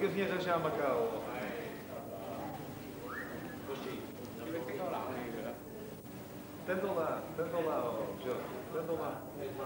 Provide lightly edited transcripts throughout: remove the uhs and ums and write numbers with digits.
que eu vim arranjar Macau. Tendam lá, ó, Jorge, tendam lá.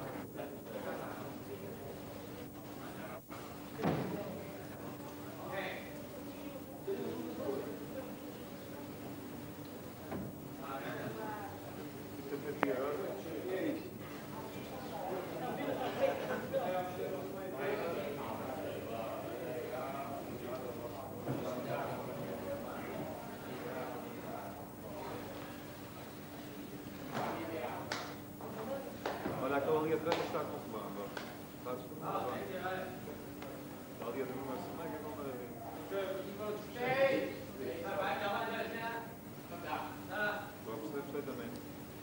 Olha, aquela ali atrás está com comando. Está descomando. Está ali a dormir uma semana que não maravilha. Estou a perceber perfeitamente.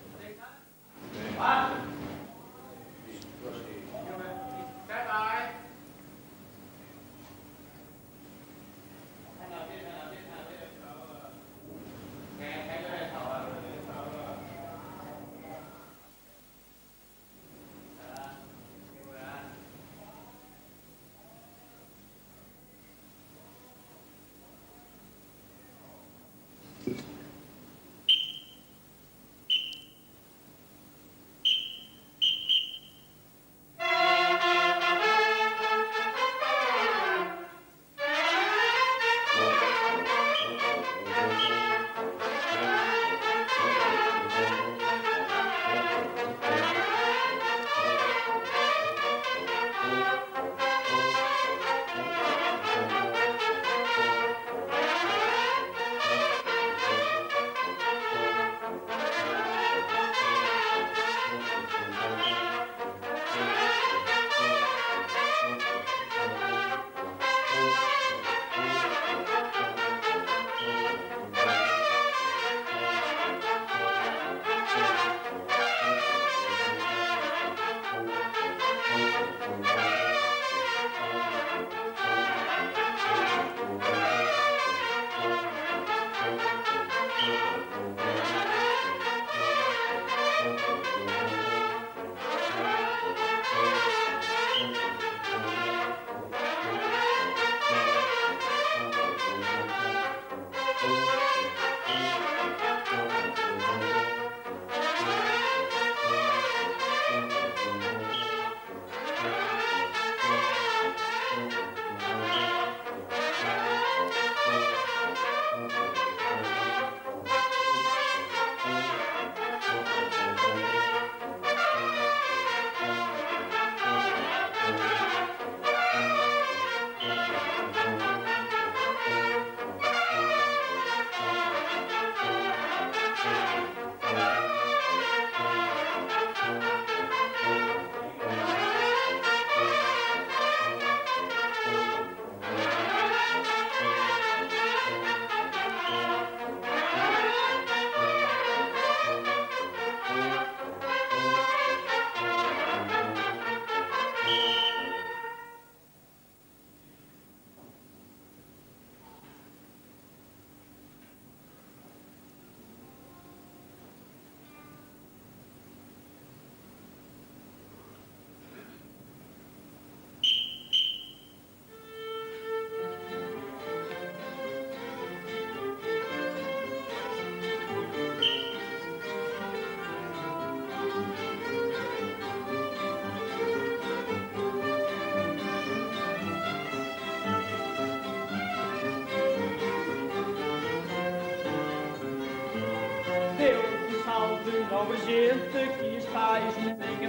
Nobre gente que estáis em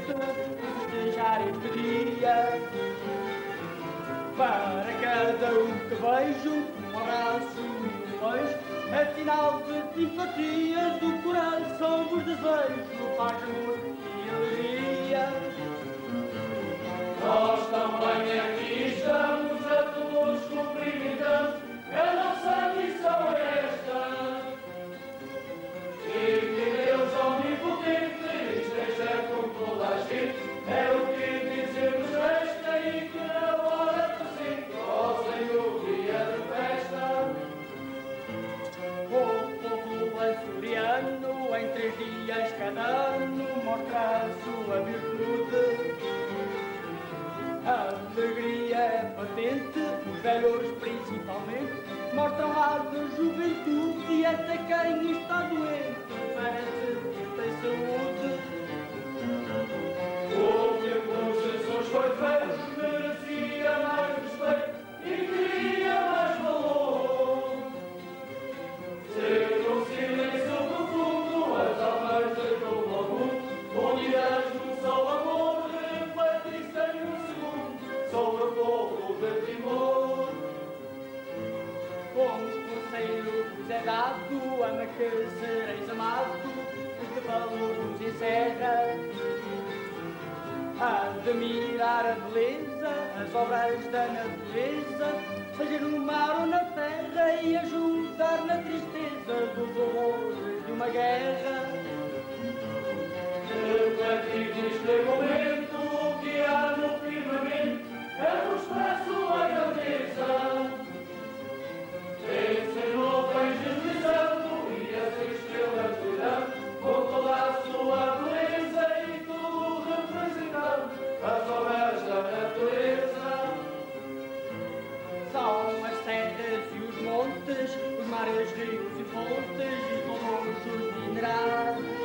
frente, desejar este dia para cada que vejo, um abraço e um beijo, é sinal de simpatia do coração vos desejo, paz, amor e alegria. Nós também aqui estamos, a todos cumprimentamos, a nossa missão é esta. E que Deus omnipotente esteja com toda a gente, é o que dizemos resta, e que na hora presente, ó Senhor, dia de festa. O povo açoriano, em 3 dias cada ano, mostra a sua virtude, velhos principalmente, mostram ar de juventude e até quem está doente parece que tem saúde. O tempo dos Jesus foi feito, merecia mais respeito e queria mais valor. Sendo um silêncio profundo, as almas de todo o mundo, unidas no só amor, refletissem um segundo sobre o povo de Timor. Como os conselhos vos é dado, ama que sereis amado, de valor vos encerra. Admirar a beleza, as obras da natureza, seja no mar ou na terra, e ajudar na tristeza dos horrores de uma guerra. Refletir neste momento o que há no firmamento, é mostrar sua grandeza. Pense no bem deslizando e as estrelas brilhando, com toda a sua beleza e tudo representando as obras da natureza. São as serras e os montes, os mares, rios e fontes, e todos os minerais.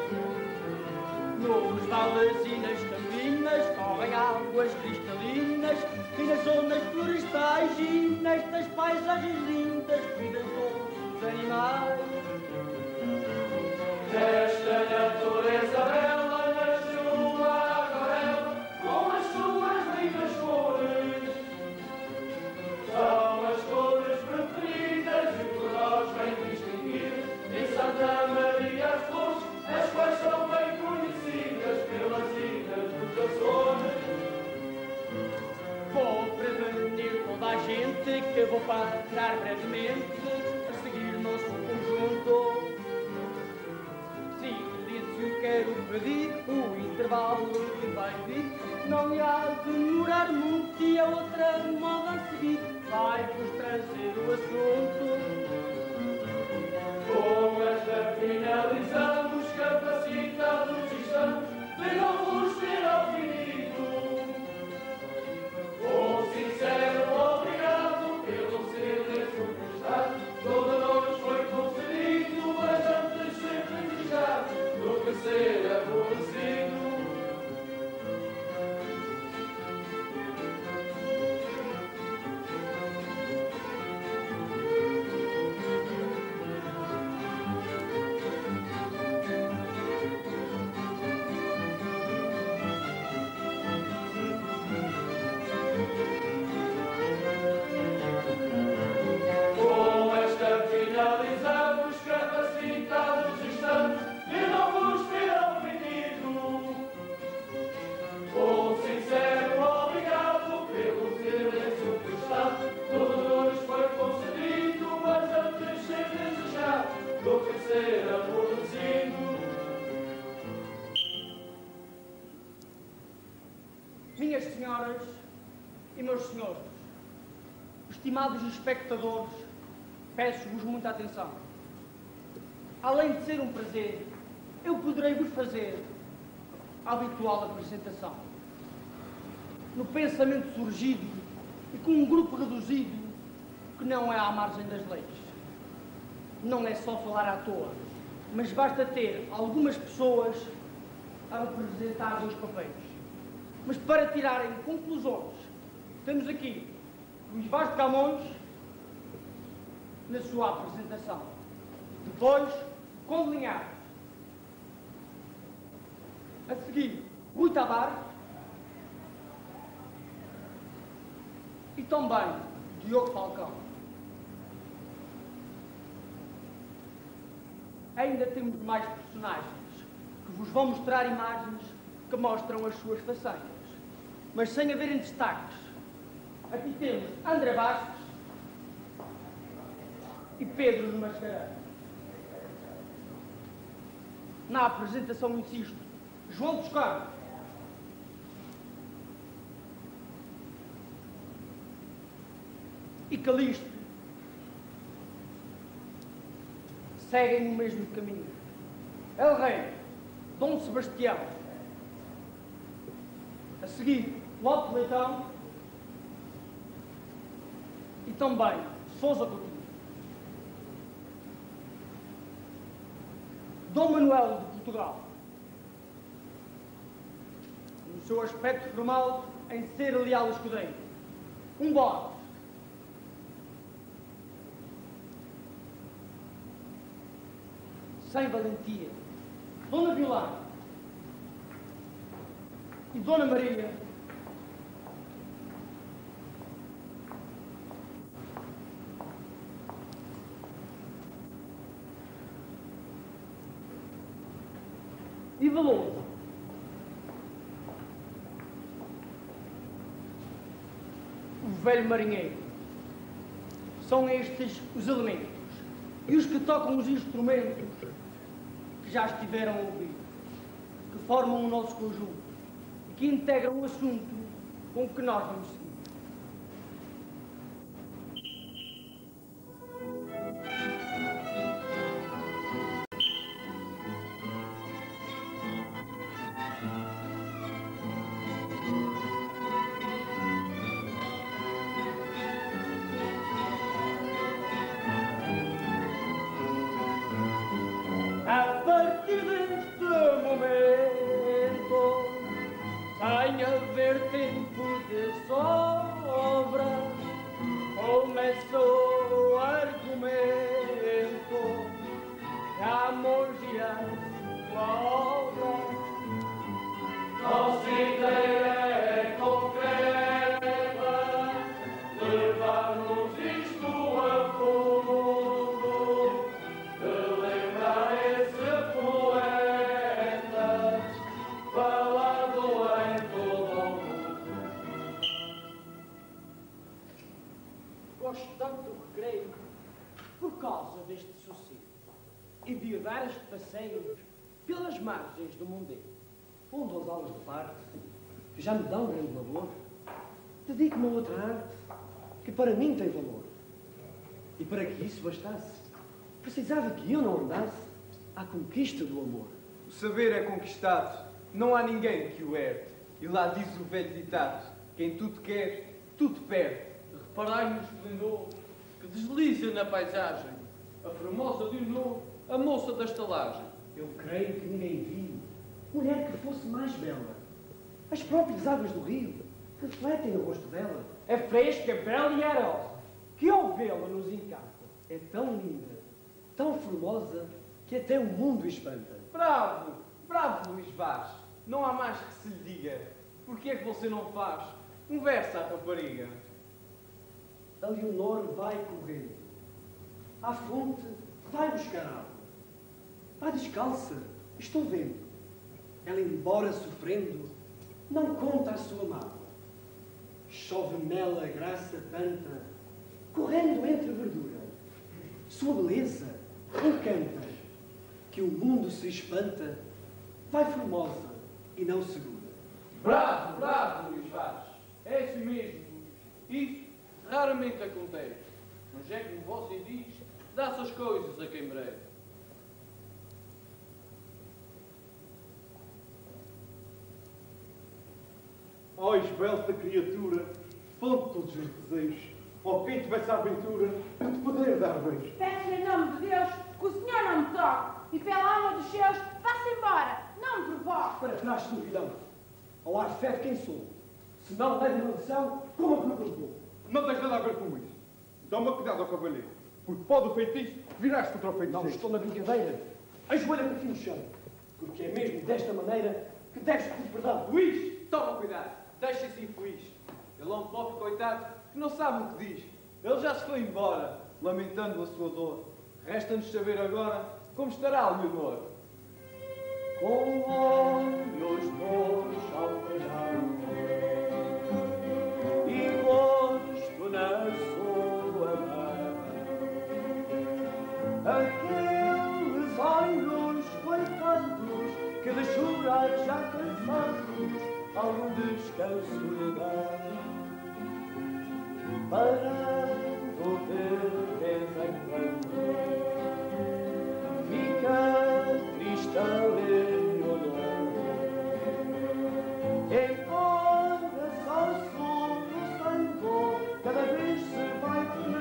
Nos vales e nas campinas correm águas cristalinas, e nas zonas florestais e nestas paisagens lindas cuidam todos os animais. Esta natureza bela nasceu numa aquarela com as suas lindas cores. São as cores preferidas e por nós bem distinguidas em Santa Maria as flores, as quais são bem conhecidas pelas ilhas dos Açores. Vou prevenir toda a gente que vou parar brevemente a seguir nosso conjunto. Silêncio quero pedir, o intervalo que vai vir não irá demorar muito e a outra moda a seguir vai-vos trazer o assunto. Com esta finalizamos, capacitados estamos, de não vos ter ao finito. Um sincero obrigado pelo silêncio prestado, toda nós foi concedido, mas antes sempre desejado do que ser aborrecido. Com esta finalizamos, capacitados estamos, e não vos ter ofendido. Um sincero obrigado pelo silêncio prestado, tudo nos foi concedido, mas antes ser desejado do que ser aborrecido. Minhas senhoras e meus senhores, estimados espectadores, peço-vos muita atenção. Além de ser um prazer, eu poderei-vos fazer a habitual apresentação. No pensamento surgido e com um grupo reduzido que não é à margem das leis. Não é só falar à toa, mas basta ter algumas pessoas a representar dois papéis. Mas para tirarem conclusões, temos aqui Luís Vaz de Camões na sua apresentação. Depois, Conde Linhares. A seguir, Rui Tavares. E também Diogo Falcão. Ainda temos mais personagens que vos vão mostrar imagens que mostram as suas façanhas, mas sem haverem destaques. Aqui temos André Bastos e Pedro de Mascarenhas. Na apresentação, insisto, João dos Campos, e Calixto seguem o mesmo caminho. El Rei, Dom Sebastião. A seguir, Lope Leitão também Sousa Coutinho. Dom Manuel de Portugal, no seu aspecto formal em ser leal escudeiro, um Borges. Sem valentia, Dona Vilã e Dona Maria e Veloso, o velho marinheiro. São estes os elementos e os que tocam os instrumentos que já estiveram a ouvir, que formam o nosso conjunto e que integram o assunto com o que nós vamos seguir. A partir deste momento, sem haver tempo de sobra, começa o argumento que a mongia obra. Nossa ideia é concreta, levar-nos isto a fundo, de lembrar esse poeta, falado em todo o mundo. Gosto tanto do recreio por causa deste sossego e de dar este passeio pelas margens do Mondego, onde as aulas de parte, que já me dão grande valor, dedico-me a outra arte que para mim tem valor. E para que isso bastasse, precisava que eu não andasse à conquista do amor. O saber é conquistado, não há ninguém que o herde. E lá diz o velho ditado: quem tudo quer, tudo perde. Reparai no esplendor que desliza na paisagem, a formosa de Honor, a moça da estalagem. Eu creio que ninguém viu mulher que fosse mais bela. As próprias águas do rio refletem o rosto dela. É fresca, bela e arosa, que ao vê-la nos encanta. É tão linda, tão formosa, que até o mundo espanta. Bravo, bravo, Luís Vaz. Não há mais que se lhe diga. Por que é que você não faz um verso à rapariga? A Leonor vai correndo. À fonte vai buscar água. Vai descalça, estou vendo. Ela, embora sofrendo, não conta a sua mágoa. Chove nela graça tanta, correndo entre a verdura. Sua beleza encanta, que o mundo se espanta, vai formosa e não segura. Bravo, bravo, Luís Vaz. É assim mesmo, Luís. Isso raramente acontece. Mas é como você diz, dá-se as coisas a quem merece. Ó esbelta criatura, fonte de todos os desejos, ó quem tivesse a aventura de te poder dar beijo. Peço em nome de Deus que o senhor não me toque e pela alma dos seus vá-se embora, não me provoque. Para trás, solidão. Ao ar fé de quem sou. Se não leve uma lição, como a que me colocou. Não tens nada a ver com isso. Toma cuidado ao cavalheiro, porque pode o feitiço virar-se contra o feiticeiro. Não estou na brincadeira. Ajoelha-me aqui no chão, porque é mesmo desta maneira que deves pedir perdão. Luís, toma cuidado, deixa-se infeliz. Ele é um pobre coitado que não sabe o que diz. Ele já se foi embora, lamentando a sua dor. Resta-nos saber agora como estará a Leonor. Com olhos bons ao verão e gosto na sua mão, aqueles olhos coitados que de chorar já cansados algum descanso lhe dão, parando de vez em quando fica triste a Leonor, embora só soluçando cada vez se vai tornando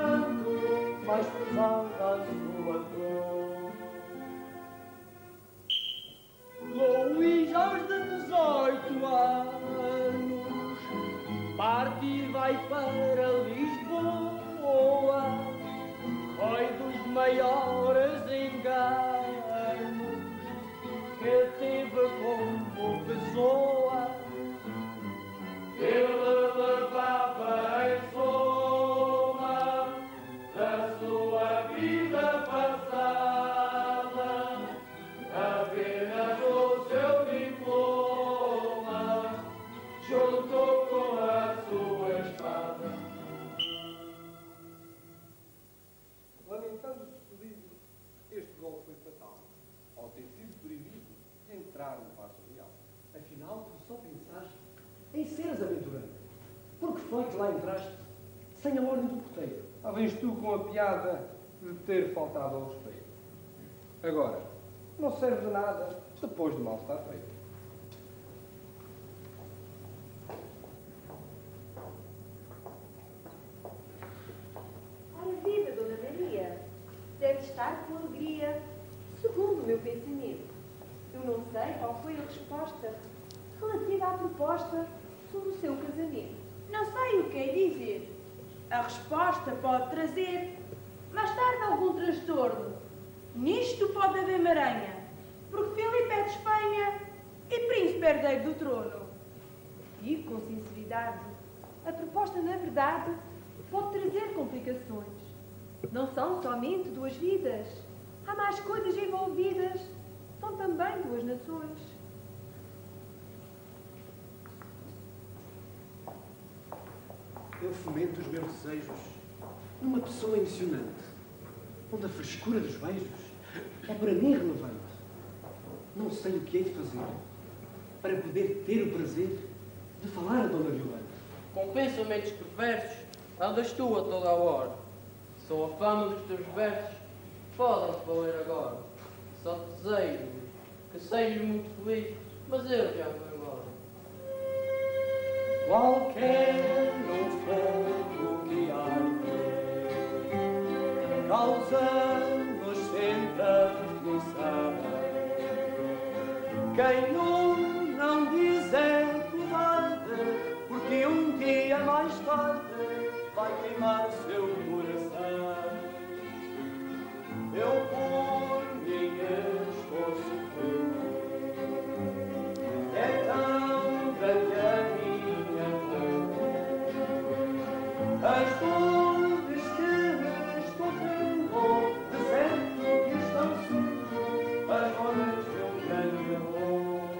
parte e vai para Lisboa. Foi dos maiores enganos que teve como pessoa. Ele levava em soma da sua vida passada apenas o seu diploma, junto com a sua espada. Lamentando sucedido, este golpe foi fatal, ao ter sido proibido de entrar no Paço Real. Afinal, tu só pensaste em seres aventureiro. Por que foi que lá entraste sem a ordem do porteiro? Ah, vens tu com a piada de ter faltado ao respeito. Agora, não serve de nada depois do mal estar feito. Ora, viva, Dona Maria. Deve estar com alegria, segundo o meu pensamento. Eu não sei qual foi a resposta relativa à proposta sobre o seu casamento. Não sei o que é dizer. A resposta pode trazer mais tarde algum transtorno. Nisto pode haver maranha, porque Filipe é de Espanha e príncipe herdeiro do trono. Digo com sinceridade, a proposta, na verdade, pode trazer complicações. Não são somente duas vidas. Há mais coisas envolvidas. São também duas nações. Eu fomento os meus desejos numa pessoa emocionante, onde a frescura dos beijos é para mim relevante. Não sei o que hei de fazer para poder ter o prazer de falar a Dona Violante. Com pensamentos perversos, andas tu a toda a hora. Só a fama dos teus versos podem-se valer agora. Só te desejo que sejas muito feliz, mas eu já vou embora. Qualquer no fogo que arde, causa-nos sempre aflição. Quem não diz é covarde, porque um dia mais tarde vai queimar seu coração. Eu por mim estou sofrendo, é tão grande a minha dor. As dores que me estou tendo, deserto que estão sujos, as horas de um grande amor.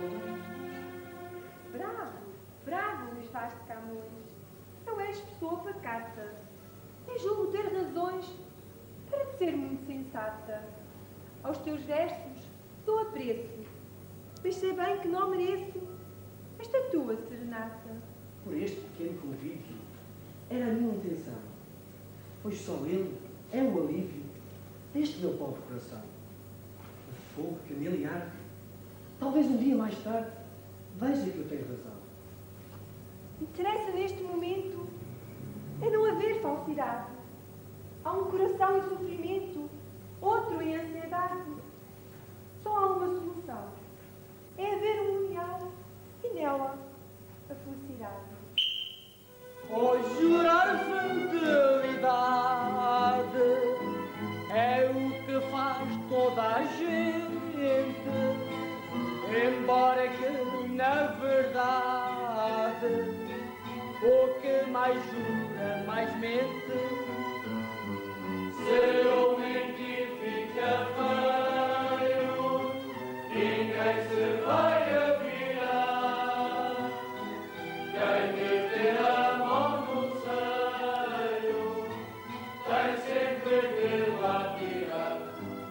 Bravo, bravo, Luís Vaz de Camões. Não és pessoa pacata. Nem julgo ter razões para te ser muito sensata. Aos teus versos dou apreço, mas sei bem que não mereço esta tua serenata. Por este pequeno convívio era a minha intenção, pois só ele é o alívio deste meu pobre coração. O fogo que nele arde, talvez um dia mais tarde veja que eu tenho razão. Interessa neste momento é não haver falsidade. Há um coração em sofrimento, outro em ansiedade. Só há uma solução. É haver um união e nela a felicidade. Pois jurar fidelidade é o que faz toda a gente, embora que, na verdade, o que mais jura, mais mente. Se eu mentir fica feio, ninguém se vai avirar. Quem meter a mão no seio, tem sempre que lá tirar.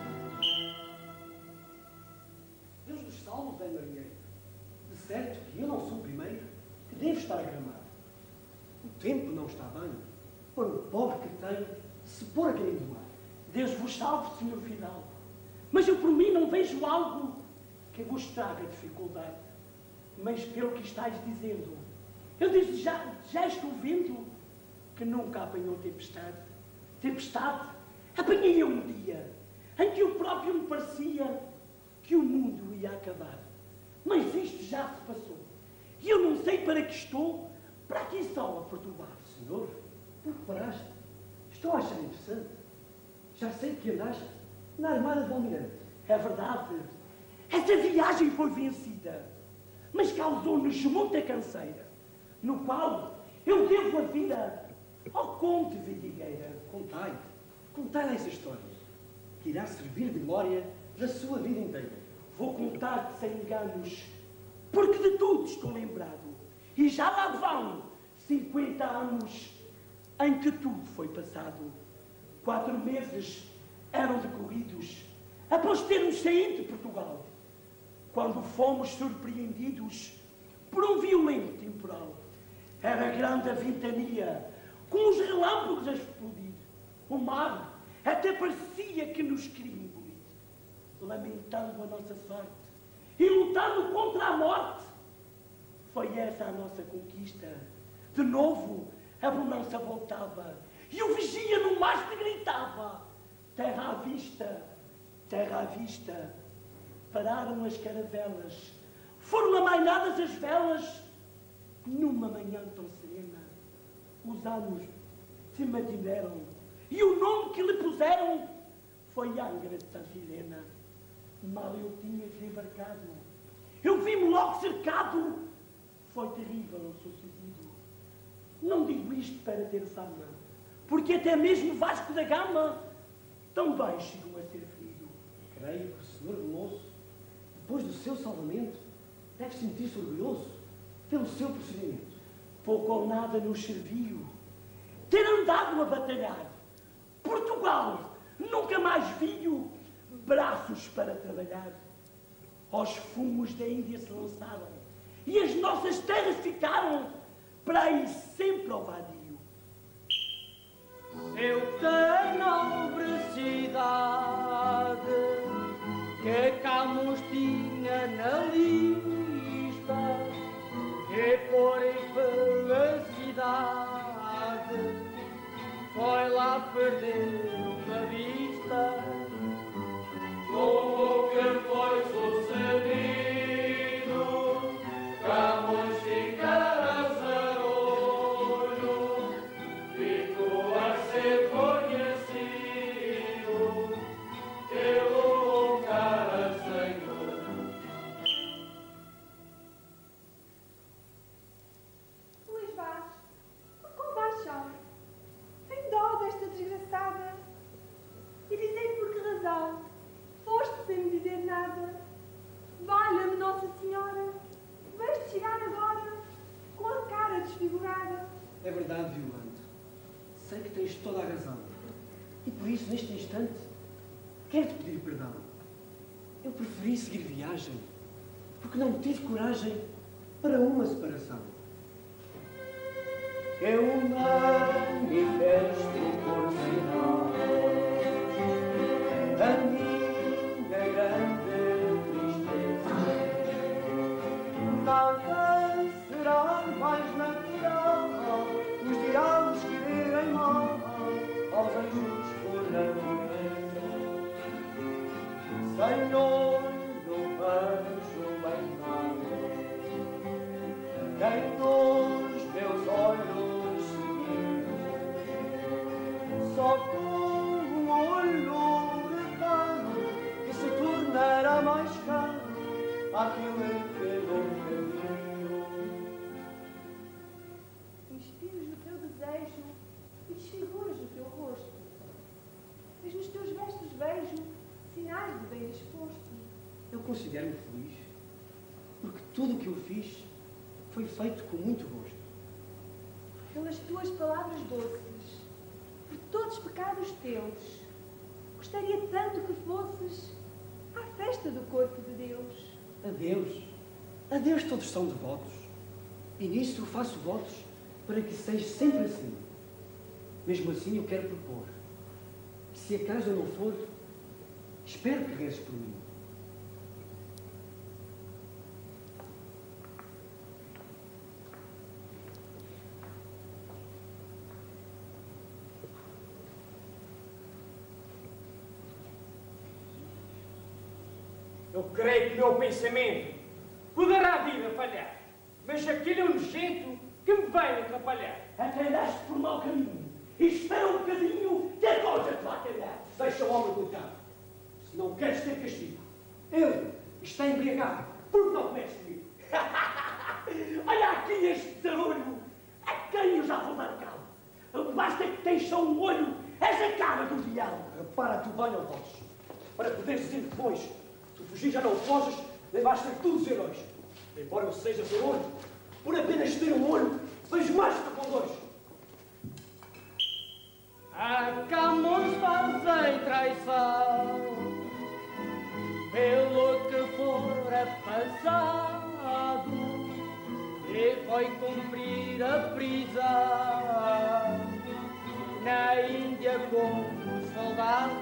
Deus dos salvos, bem marinheiro. De certo que eu não sou o primeiro que devo estar agramado. O tempo não está bem para o pobre que tenho se pôr a caminho do mar. Deus vos salve, Senhor Fidalgo. Mas eu por mim não vejo algo que vos traga dificuldade. Mas pelo que estáis dizendo, eu desde já estou vendo que nunca apanhou tempestade. Tempestade apanhei eu um dia em que o próprio me parecia que o mundo ia acabar. Mas isto já se passou. E eu não sei para que estou Para aqui só a perturbar. Senhor, por que paraste? Estou a achar interessante. Já sei que andaste na armada do Almirante. É verdade. Essa viagem foi vencida, mas causou-nos muita canseira, no qual eu devo a vida ao Conde Vidigueira. Contai essa história, que irá servir de memória da sua vida inteira. Vou contar-te sem enganos, porque de tudo estou lembrado. E já lá vão 50 anos em que tudo foi passado. 4 meses eram decorridos após termos saído de Portugal, quando fomos surpreendidos por um violento temporal. Era grande a ventania, com os relâmpagos a explodir. O mar até parecia que nos queria engolir. Lamentando a nossa sorte e lutando contra a morte, foi essa a nossa conquista. De novo, a bonança voltava e o vigia no mastro gritava: terra à vista, terra à vista. Pararam as caravelas, foram amainadas as velas. Numa manhã tão serena, os anos se mantiveram e o nome que lhe puseram foi Angra de Santa Helena. Mal eu tinha desembarcado, eu vi-me logo cercado. Foi terrível o sucedido. Não digo isto para ter fama, porque até mesmo Vasco da Gama também chegou a ser ferido. Creio que o senhor moço, depois do seu salvamento, deve sentir-se orgulhoso pelo seu procedimento. Pouco ou nada nos serviu ter andado a batalhar. Portugal nunca mais viu braços para trabalhar. Aos fumos da Índia se lançaram e as nossas terras ficaram para ir sempre ao vadio. Eu tenho nobre cidade que Camões tinha na lista, que por infelicidade foi lá perder uma vista. Como que foi sucedido, Camões ficara zarolho, ficou a ser conhecido pelo cara senhor. Luís Vaz, por compaixão, tem dó desta desgraçada. E dizei por que razão foste sem me dizer nada. Valha-me Nossa Senhora, vejo-te chegar agora com a cara desfigurada. É verdade, Violante. Sei que tens toda a razão. E por isso, neste instante, quero-te pedir perdão. Eu preferi seguir viagem, porque não tive coragem para uma separação. Que um manifesto por sinal a minha grande tristeza. Nada será mais natural os diálogos que direm mal aos anjos por natureza. Senhor, não vejo bem nada, nem nos meus olhos seguidos, só com um olho retado que se tornará mais caro àquele que nunca viu. Inspiras no teu desejo e desfiguras o teu rosto. Mas nos teus vestos vejo sinais de bem disposto. Eu considero-me feliz, porque tudo o que eu fiz foi feito com muito gosto. Pelas tuas palavras doces, por todos os pecados teus, gostaria tanto que fosses à festa do corpo de Deus. A Deus todos são devotos, e nisso eu faço votos para que seja sempre assim. Mesmo assim eu quero propor que, se acaso eu não for, espero que rezes por mim. Eu creio que o meu pensamento poderá vir a falhar, mas aquele é um jeito que me vai atrapalhar. Até andaste por mau caminho. E espera um bocadinho que a coisa te vai calhar. Deixa o homem coitado. Se não queres ter castigo. Ele está embriagado. Por que não comeres comigo? Olha aqui este zarolho. A quem eu já vou dar calo. Basta que tens só um olho. És a cara do diabo. Repara-te bem, ó Deus. Para poderes dizer depois, se fugir já não foges, nem vais ter todos os heróis. Embora eu seja zarolho, por apenas ter um olho, vejo mais que com dois. A Camões fazei traição, pelo que fora passado, e foi cumprir a prisão na Índia como soldado.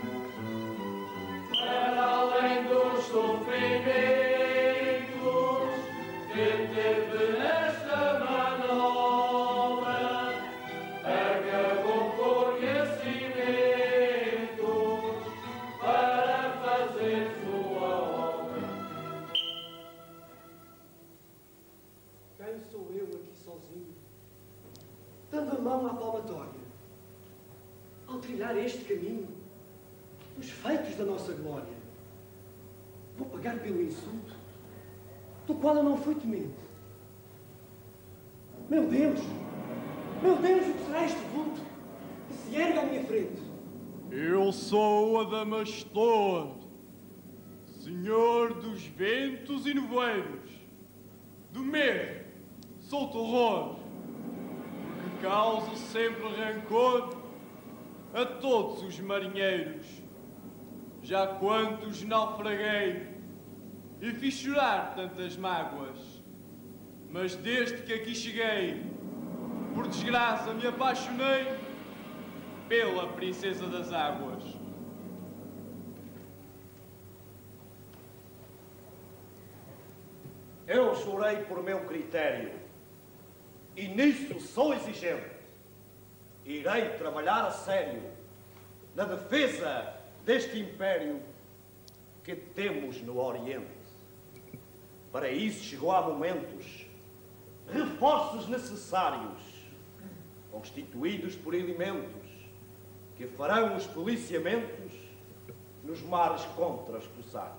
Para além dos sofrimentos que teve nesta manobra, acabou por conhecimentos para fazer sua obra. Quem sou eu aqui sozinho, dando a mão à palmatória, ao trilhar este caminho, os feitos da nossa glória? Vou pagar pelo insulto, do qual eu não fui temente. Meu Deus, o que será este vulto que se ergue à minha frente? Eu sou Adamastor, senhor dos ventos e nevoeiros. Do mesmo sou terror, porque causo sempre rancor a todos os marinheiros. Já quantos naufraguei e fiz chorar tantas mágoas, mas desde que aqui cheguei, por desgraça me apaixonei pela princesa das águas. Eu jurei por meu critério, e nisso sou exigente. Irei trabalhar a sério na defesa deste império que temos no Oriente. Para isso chegou a momentos reforços necessários, constituídos por elementos que farão os policiamentos nos mares contra os corsários.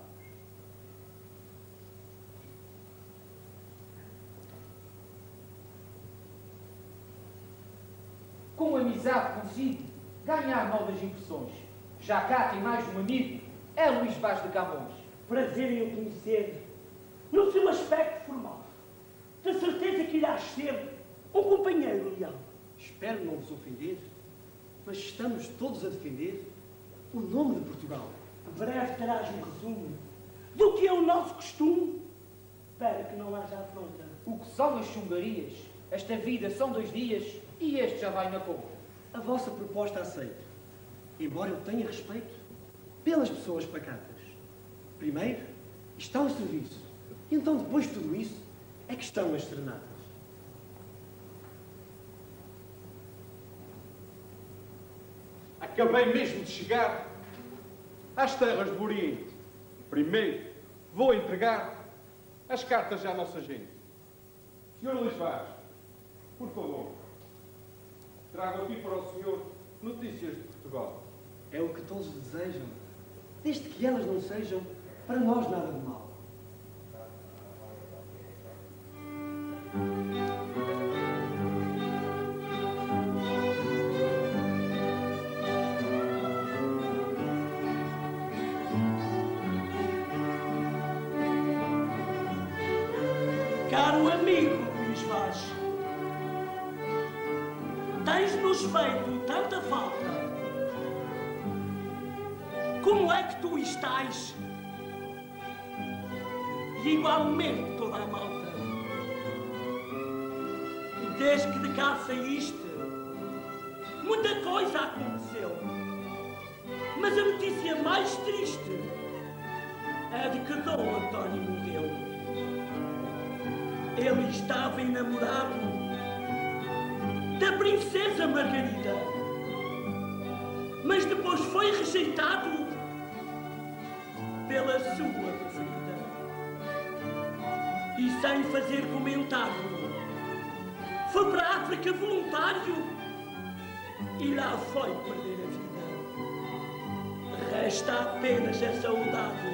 Com amizade consigo ganhar novas impressões. Já cá tem mais um amigo, é Luís Vaz de Camões. Prazer em o conhecer, no seu aspecto formal. De certeza que irás ser um companheiro leal. Espero não vos ofender, mas estamos todos a defender o nome de Portugal. Breve terás um resumo do que é o nosso costume, para que não haja afronta. O que são as chungarias? Esta vida são 2 dias e este já vai na conta. A vossa proposta aceito, embora eu tenha respeito pelas pessoas pacatas. Primeiro está o serviço, e então depois de tudo isso é que estão as serenatas. Acabei mesmo de chegar às terras do Oriente. Primeiro vou entregar as cartas à nossa gente. Senhor Luís Vaz, por favor, trago aqui para o senhor notícias de Portugal. É o que todos desejam, desde que elas não sejam para nós nada de mal. Caro amigo Luís Vaz, tens-nos feito tanta falta. Como é que tu estás? E igualmente toda a malta. Desde que de cá saíste, muita coisa aconteceu. Mas a notícia mais triste é de que Dom António morreu. Ele estava enamorado da princesa Margarida, mas depois foi rejeitado pela sua preferida. E sem fazer comentário, foi para a África voluntário e lá foi perder a vida. Resta apenas a saudade.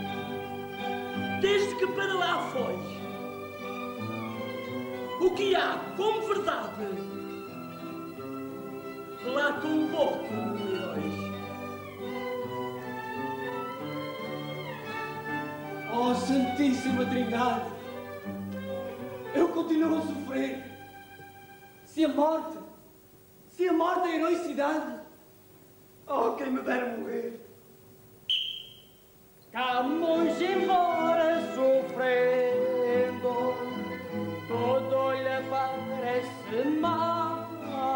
Desde que para lá foi, o que há como verdade, lá tombou como heróis. Oh, Santíssima Trindade! Eu continuo a sofrer. Se a morte é heroicidade, oh, quem me dera morrer. Vamos embora sofrendo, todo lhe parece mal.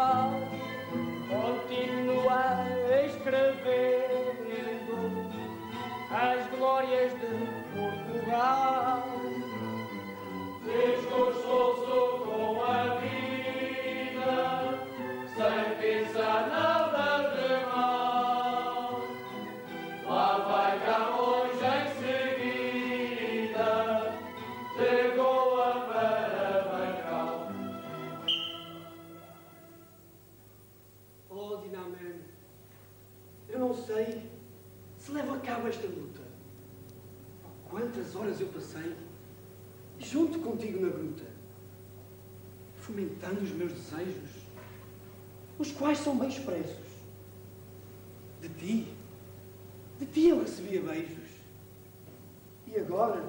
Continua escrevendo as glórias de Portugal. Desgostoso com a vida, sem pensar nada de mal. Lá vai Camões em seguida, de Goa para Macau. Oh, Dinamene, eu não sei se levo a cabo esta luta. Quantas horas eu passei junto contigo na gruta, fomentando os meus desejos, os quais são bem expressos. De ti eu recebia beijos. E agora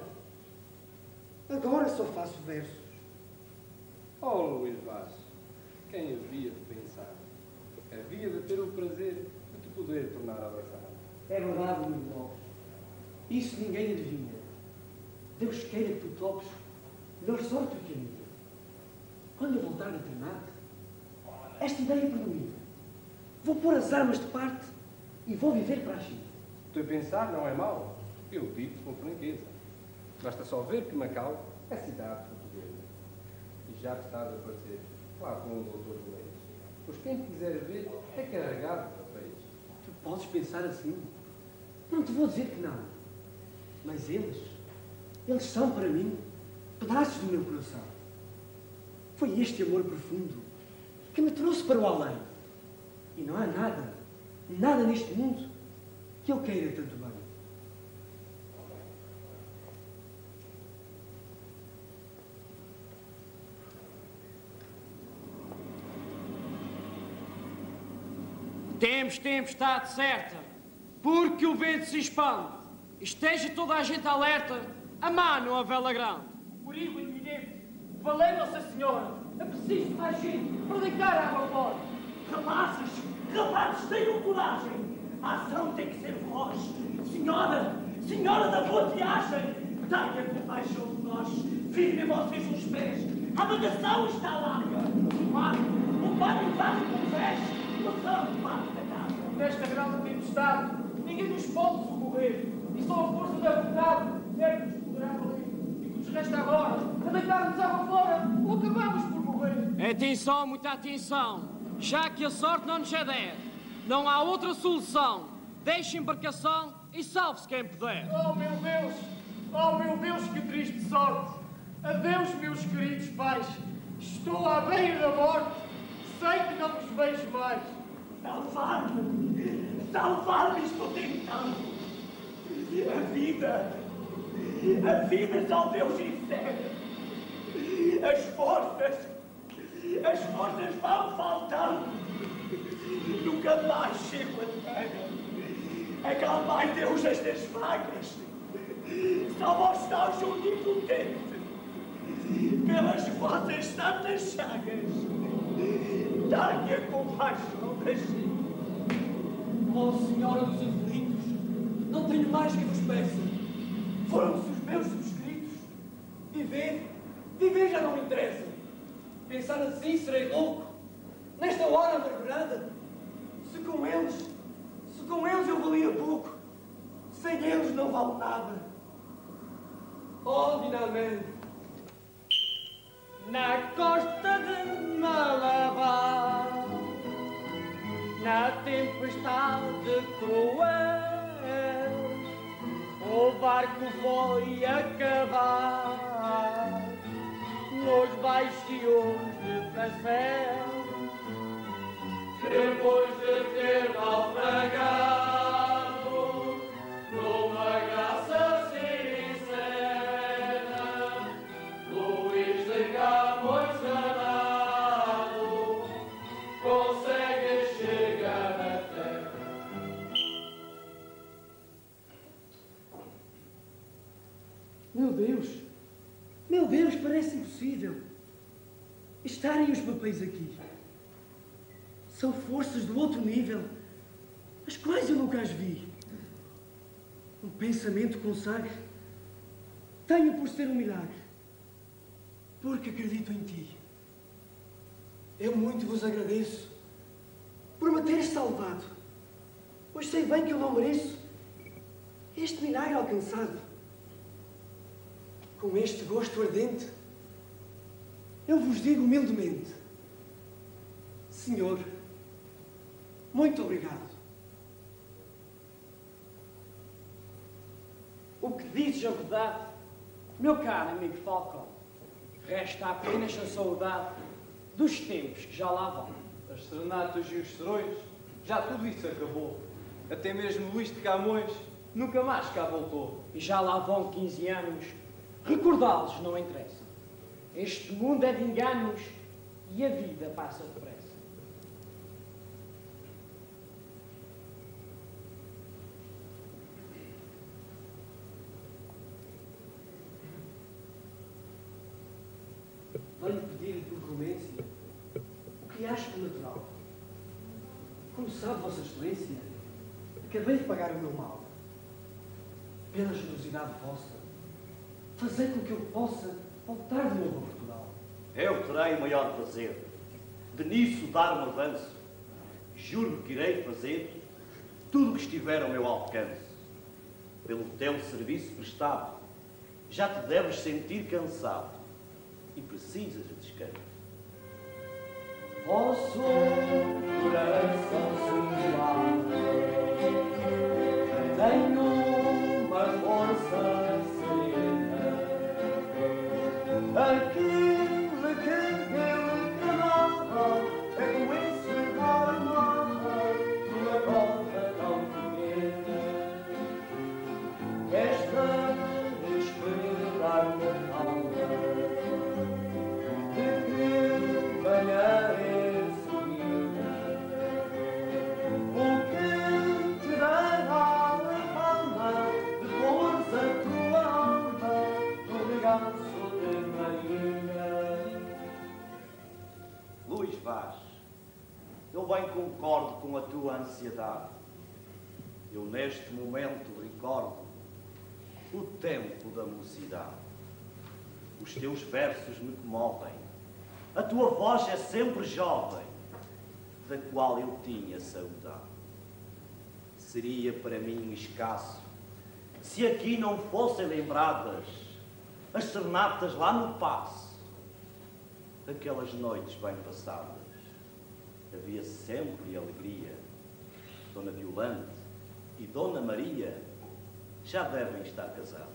só faço versos. Oh, Luís Vaz, quem havia de pensar? Havia de ter o prazer de te poder tornar a abraçar. É verdade, Luís Lopes. Isso ninguém adivinha. Deus queira que tu topes melhor sorte do que a minha. Quando eu voltar a treinar-te, esta ideia predomina. Vou pôr as armas de parte e vou viver para a China. O teu pensar não é mau. Eu digo com franqueza. Basta só ver que Macau é cidade portuguesa. E já te estás a parecer lá com o doutor de leis. Pois quem quiser ver é carregado de papéis. Tu podes pensar assim. Não te vou dizer que não. Mas eles são para mim pedaços do meu coração. Foi este amor profundo que me trouxe para o além. E não há nada neste mundo que eu queira tanto bem. Temos tempestade certa, porque o vento se expande. Esteja toda a gente alerta, a mano a vela grande. Perigo iminente, valeu Nossa Senhora, é preciso mais gente para deitar água fora. Rapazes, tenham coragem. A ação tem que ser voz. Senhora da boa viagem, tenha compaixão de nós. Firmem vocês os pés. A bagação está larga. O mar embaixo com pés. O santo parte da casa. Nesta grande tempestade, ninguém nos pode socorrer. E só a força da vontade é que nos poderá valer. E que nos resta agora a deitar-nos água fora ou acabamos por morrer. Atenção, muita atenção. Já que a sorte não nos é der, não há outra solução. Deixe a embarcação e salve-se quem puder. Oh, meu Deus, que triste sorte. Adeus, meus queridos pais. Estou à beira da morte. Sei que não vos vejo mais. Salvar-me estou tentando. A vida só Deus insere. As forças vão faltando. Nunca mais chego a terra. Acalmai, Deus, estas vagas. Só vós estás onipotente. Pelas vossas santas chagas. Dá-lhe a compaixão da gente. Oh, Senhora dos aflitos, não tenho mais que vos peça. Foram-se os meus subscritos. Viver já não me interessa. Pensar assim serei louco. Nesta hora amargurada. Se com eles eu valia pouco. Sem eles não vale nada. Oh, Dinamene. Na costa de Malabar, na tempestade cruel, o barco foi acabar nos baixos de arrastel. Depois de ter naufragado numa graça sincera, Luís de Camões danado consegue chegar à terra. Meu Deus, parece impossível estarem os papéis aqui. São forças do outro nível, as quais eu nunca as vi. Um pensamento consagre. Tenho por ser um milagre, porque acredito em ti. Eu muito vos agradeço por me teres salvado, pois sei bem que eu não mereço este milagre alcançado. Com este gosto ardente, eu vos digo humildemente, Senhor, muito obrigado. O que dizes é verdade, meu caro amigo Falcão. Resta apenas a saudade dos tempos que já lá vão. As serenatas e os serões, já tudo isso acabou. Até mesmo Luís de Camões nunca mais cá voltou. E já lá vão 15 anos, recordá-los não interessa. Este mundo é de enganos e a vida passa depressa. Venho pedir-lhe por prudência o que acho natural. Como sabe, Vossa Excelência, acabei de pagar o meu mal. Pela generosidade vossa, fazer com que eu possa voltar de novo a Portugal. Eu terei o maior prazer de nisso dar um avanço. Juro que irei fazer tudo o que estiver ao meu alcance. Pelo teu serviço prestado, já te deves sentir cansado e precisas de descanso. Vosso coração singular tem uma força serena, aquele que ele canava é com esse armada numa cova tão pequena. Esta esperar na alma de que venha esse dia, o que te dará a alma de pôres a tua alma no regaço de Maria. Luís Vaz, eu bem concordo com a tua ansiedade. Eu neste momento recordo o tempo da mocidade. Os teus versos me comovem. A tua voz é sempre jovem, da qual eu tinha saudade. Seria para mim escasso se aqui não fossem lembradas as serenatas lá no paço, daquelas noites bem passadas. Havia sempre alegria. Dona Violante e Dona Maria já devem estar casados.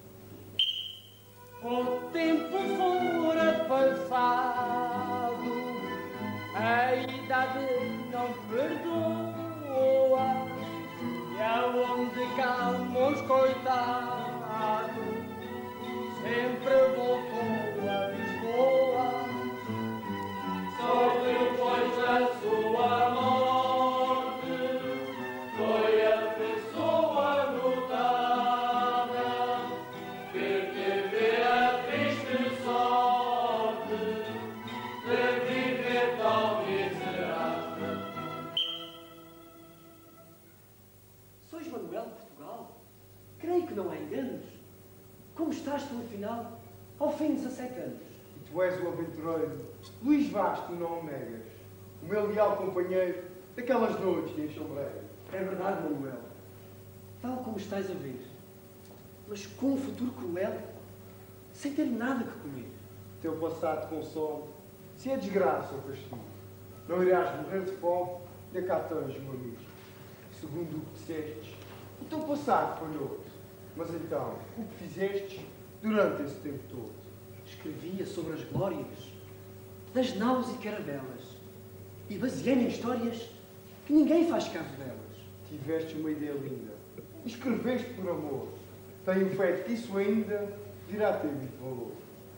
O tempo fora passado, a idade não perdoa, e aonde Camões, coitado, sempre voltou a Lisboa. Só depois da sua morte foi a pessoa notada que teve a triste sorte de viver tão miserável. Sois Manuel de Portugal? Creio que não há enganos. Como estás tu, afinal, ao fim de 17 anos? E tu és o aventureiro Luís Vaz, tu não o negas. O meu leal companheiro daquelas noites em Sombreiro. É verdade, Manuel. Tal como estás a ver. Mas com um futuro cruel, sem ter nada que comer. Teu passado consome, se é desgraça ou castigo. Não irás morrer de fome, e cá tens, meu amigo. Segundo o que dissestes, o teu passado falhou-te. Mas então, o que fizestes durante esse tempo todo? Escrevia sobre as glórias das naus e caravelas e baseei-me em histórias que ninguém faz caso delas. Tiveste uma ideia linda. Escreveste por amor. Tenho fé que isso ainda virá a ter muito valor.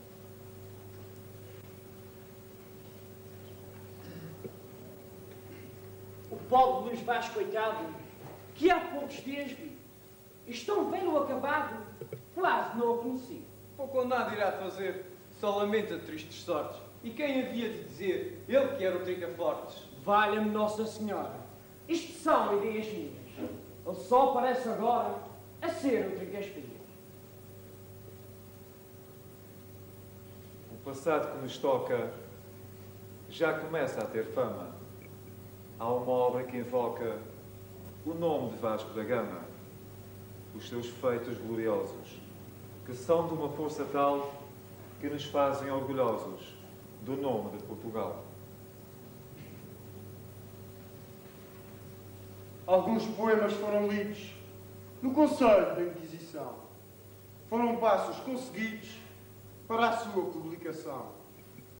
O pobre Luís Vaz, coitado, que há poucos dias vi, estou vendo acabado, quase não o conheci. Pouco ou nada irá fazer, só lamenta tristes sortes. E quem havia de dizer, ele que era o Trinca-Fortes? Valha-me Nossa Senhora, isto são ideias minhas. Ele só parece agora a ser o Trinca-Espinhas. O passado que nos toca já começa a ter fama. Há uma obra que invoca o nome de Vasco da Gama, os seus feitos gloriosos, que são de uma força tal que nos fazem orgulhosos do nome de Portugal. Alguns poemas foram lidos no Conselho da Inquisição. Foram passos conseguidos para a sua publicação.